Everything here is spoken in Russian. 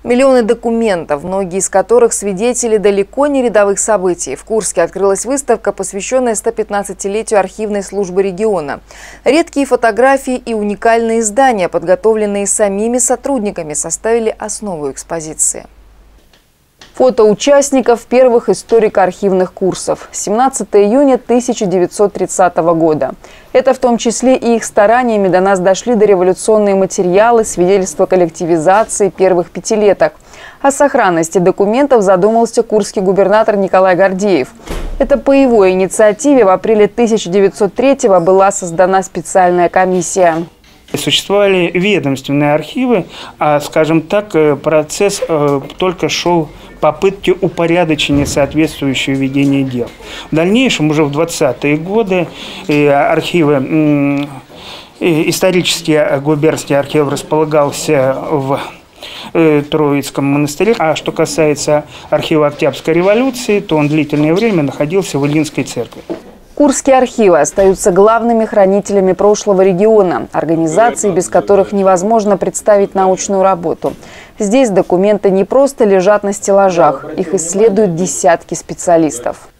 Миллионы документов, многие из которых свидетели далеко не рядовых событий. В Курске открылась выставка, посвященная 115-летию архивной службы региона. Редкие фотографии и уникальные издания, подготовленные самими сотрудниками, составили основу экспозиции. Фото участников первых историко-архивных курсов. 17 июня 1930 года. Это в том числе и их стараниями до нас дошли дореволюционные материалы, свидетельства коллективизации первых пятилеток. О сохранности документов задумался курский губернатор Николай Гордеев. Это по его инициативе в апреле 1903-го была создана специальная комиссия. Существовали ведомственные архивы, а, скажем так, процесс только шел попытки упорядочения соответствующего ведения дел. В дальнейшем, уже в 20-е годы, архивы, исторический губернский архив располагался в Троицком монастыре. А что касается архива Октябрьской революции, то он длительное время находился в Илинской церкви. Курские архивы остаются главными хранителями прошлого региона, организаций, без которых невозможно представить научную работу. Здесь документы не просто лежат на стеллажах, их исследуют десятки специалистов.